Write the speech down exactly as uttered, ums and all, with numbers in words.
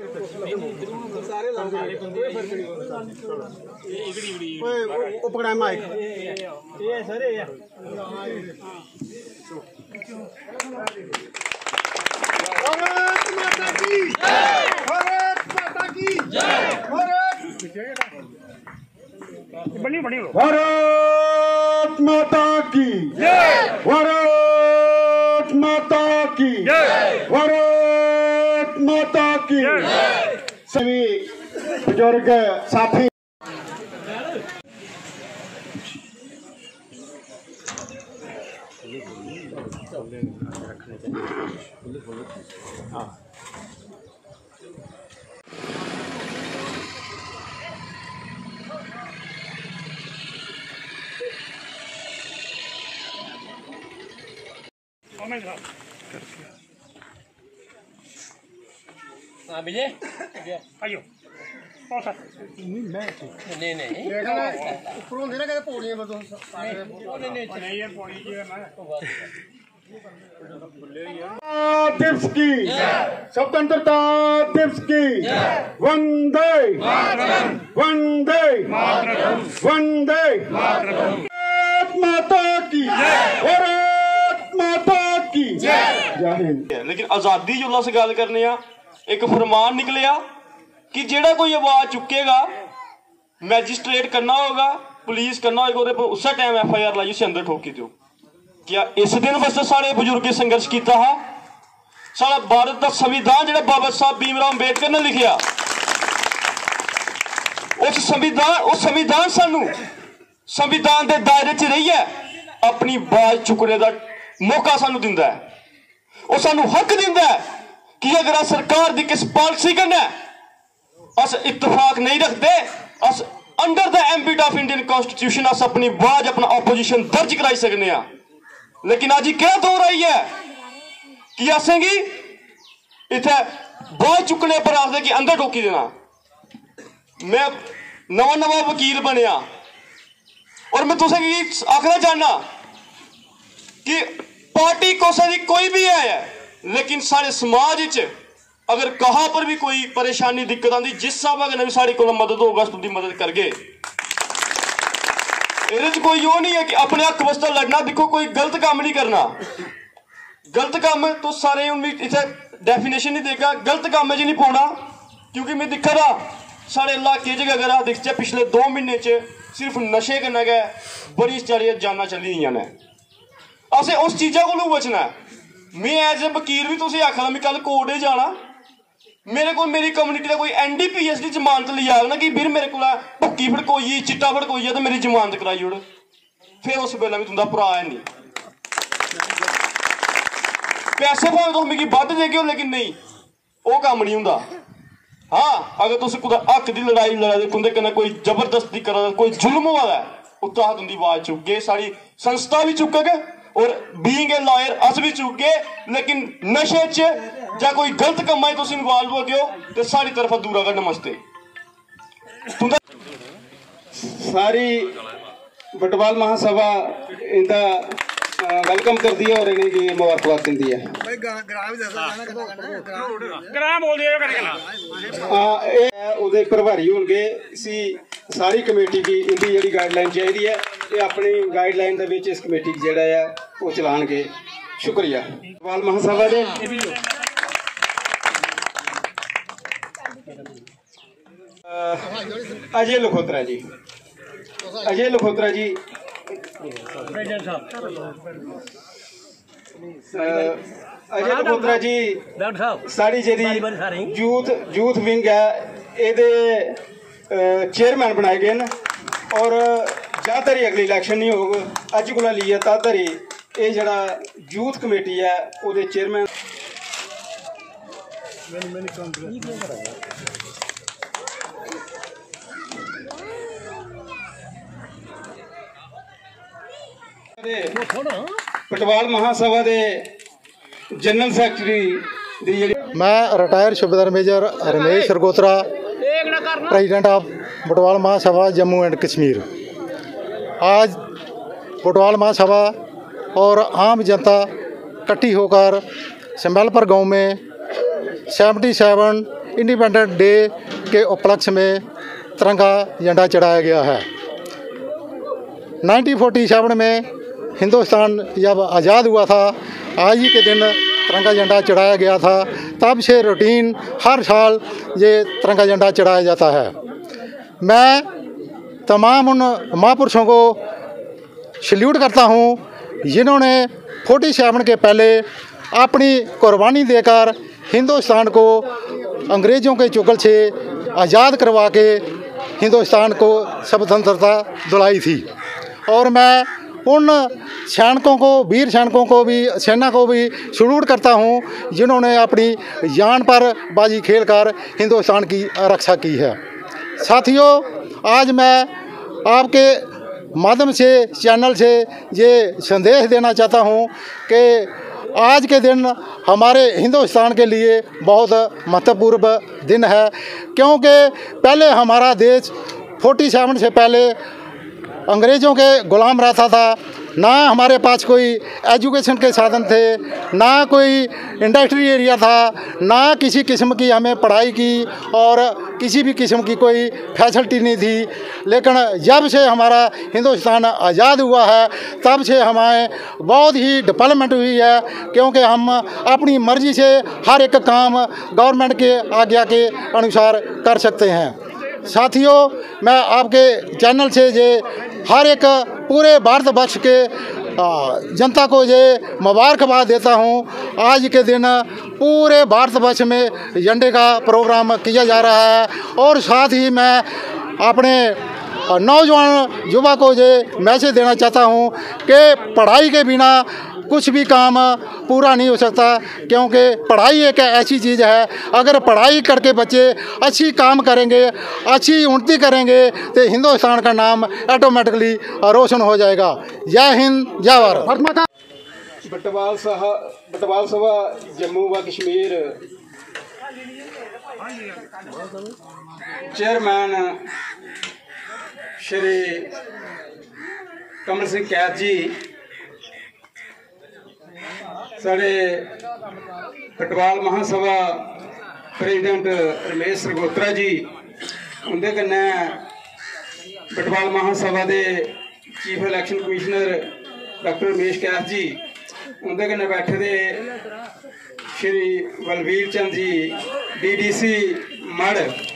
पकड़ा माइक भारत माता की भारत माता की बनी बनी भारत माता की भारत माता की भारत माता की सभी बुजुर्ग साथी हाँ विजय आइयो नहीं मैं नहीं नहीं ऊपरों से ना कहते पौड़ियां पर तो नहीं नहीं यार पौड़ी की है ना दिवस की स्वतंत्रता दिवस की वंदे वंदे वंदे भारत माता की भारत माता की जय हिंद। लेकिन आजादी जो से गल करने आ एक फरमान निकलिया कि जेड़ा कोई आवाज चुकेगा मैजिस्ट्रेट करना होगा पुलिस करना होगा उस टाइम एफ आई आर लाई उसे अंदर ठोकी दो। क्या इस दिन वास्ते सारे बुजुर्ग संघर्ष किया है? सारा भारत का संविधान जो बाबा साहब भीमराव अंबेडकर ने लिखिया उस संविधान उस संविधान सानू संविधान के दायरे च रही है अपनी आवाज चुकने का मौका सानू दिंदा है। वो सानू हक दिंदा है कि अगर सरकार की किस पॉलिसी करना अस इत्तेफाक नहीं रखते अस under the ambit of Indian constitution अस अपनी आवाज अपना ऑपोजिशन दर्ज कराई सकने आ। लेकिन अज क्या दौर आई है कि असेंगी इत्थे आवाज चुकने पर आखदे कि अंदर ठोकी देना। मैं नवा नवा वकील बनया और मैं तुसें आखना चाहना कि पार्टी कोसा दी कोई भी है लेकिन सारे समाज अगर कहाँ पर भी कोई परेशानी दिक्कत आती जिस हिसाब कन्नै भी साढ़े को मदद होगा उसकी मदद करगे। ये कोई यो नहीं है कि अपने हक वास्ते लड़ना। देखो कोई गलत काम नहीं करना। गलत काम तो सारे इतने डेफिनेशन नहीं देगा गलत काम च नहीं पौना क्योंकि मैं दिखा रहा साढ़े इलाके च अगर दिखचे पिछले दो महीने च सिर्फ नशे कन्नै गै बड़ी सारी जाना चली दियां ने। असें उस चीज़ा को बचना है। मैं एज ए वकील भी तुसें आखना मैं कल कोर्ट जाना मेरे को मेरी कम्युनिटी का कोई एन डी पी एस दी जमानत ले आग ना कि फिर मेरे को भुक्की फड़कोई चिट्टा फड़कोई तो मेरी जमानत कराई ओड़ फिर उस वेले भी तुंदा भरा है नहीं पैसे भावें तुम मिगी बद्ध देगे लेकिन नहीं वो काम नहीं होंदा। हाँ अगर तुम कुछ हक की लड़ाई लड़ा दे तुंदे कन्नै कोई जबरदस्ती करा कोई जुल्म होआ दा उत्थै अस तुंदी आवाज चुकगे सारी संस्था भी चुकगे और बीइंग ए लॉयर अस भी चुकगे। लेकिन नशे च या कोई गलत कम्मा च तुम इन्वॉल्व हो गए तो सारी तरफ दूरा करने मस्ते सारी बटवाल महासभा इनका वेलकम कर दिया और इन्हें की मुबारकबाद दी है। उदे प्रभारी होंगे इसी सारी कमेटी की इनकी जी गाइडलाइन चाहिए है ये अपनी गाइडलाइन के इस कमेटी जोड़ा है वो चलान के शुक्रिया। बटवाल महासभा दे अजय लखोत्रा जी अजय लखोत्रा जी अजय लखोत्रा जी साड़ी जी यूथ यूथ विंग है ये चेयरमैन बनाए गए न और जद तरी अगली इलैक्शन नहीं होग अज को लीए तद तरी ये जरा यूथ कमेटी है वो चेयरमैन पटवाल महासभा के जनरल सैकटरी मैं रिटायर सूबेदार major Ramesh Sargotra president of Batwal Mahasabha Jammu and Kashmir. आज बटवाल महासभा और आम जनता इकट्ठी होकर संबलपुर गांव में सैंतीस इंडिपेंडेंस डे के उपलक्ष्य में तिरंगा झंडा चढ़ाया गया है। नाइनटीन फोर्टी सेवन में हिंदुस्तान जब आज़ाद हुआ था, आज ही के दिन तिरंगा झंडा चढ़ाया गया था। तब से रूटीन हर साल ये तिरंगा झंडा चढ़ाया जाता है। मैं तमाम उन महापुरुषों को सल्यूट करता हूँ जिन्होंने फोर्टी सेवन के पहले अपनी कुर्बानी देकर हिंदुस्तान को अंग्रेज़ों के चुगल से आज़ाद करवा के हिंदुस्तान को स्वतंत्रता दिलाई थी। और मैं उन सैनिकों को, वीर सैनिकों को भी, सेना को भी सल्यूट करता हूं जिन्होंने अपनी जान पर बाजी खेलकर हिंदुस्तान की रक्षा की है। साथियों, आज मैं आपके माध्यम से, चैनल से ये संदेश देना चाहता हूं कि आज के दिन हमारे हिंदुस्तान के लिए बहुत महत्वपूर्ण दिन है, क्योंकि पहले हमारा देश फोर्टी सेवन से पहले अंग्रेज़ों के गुलाम रहता था। ना हमारे पास कोई एजुकेशन के साधन थे, ना कोई इंडस्ट्री एरिया था, ना किसी किस्म की हमें पढ़ाई की और किसी भी किस्म की कोई फैसिलिटी नहीं थी। लेकिन जब से हमारा हिंदुस्तान आज़ाद हुआ है, तब से हमारे बहुत ही डेवलपमेंट हुई है, क्योंकि हम अपनी मर्ज़ी से हर एक काम गवर्नमेंट के आज्ञा के अनुसार कर सकते हैं। साथियों, मैं आपके चैनल से ये हर एक पूरे भारतवर्ष के जनता को ये मुबारकबाद देता हूँ। आज के दिन पूरे भारतवर्ष में झंडे का प्रोग्राम किया जा रहा है। और साथ ही मैं अपने नौजवान युवा को ये मैसेज देना चाहता हूँ कि पढ़ाई के बिना कुछ भी काम पूरा नहीं हो सकता, क्योंकि पढ़ाई एक ऐसी चीज़ है, अगर पढ़ाई करके बच्चे अच्छी काम करेंगे, अच्छी उन्नति करेंगे, तो हिंदुस्तान का नाम ऑटोमेटिकली रोशन हो जाएगा। जय हिंद, जय भारत। बटवाल साहब बटवाल सभा जम्मू व कश्मीर चेयरमैन श्री कमल सिंह कैद जी, साढ़े बटवाल महासभा प्रेजिडेंट रमेश सरगोत्रा जी, उंदे कन्नै बटवाल महासभा के chief election commissioner doctor Ramesh Kaid ji, उंदे कन्नै बैठे दे Shri Balvir Chand ji D D C मढ़,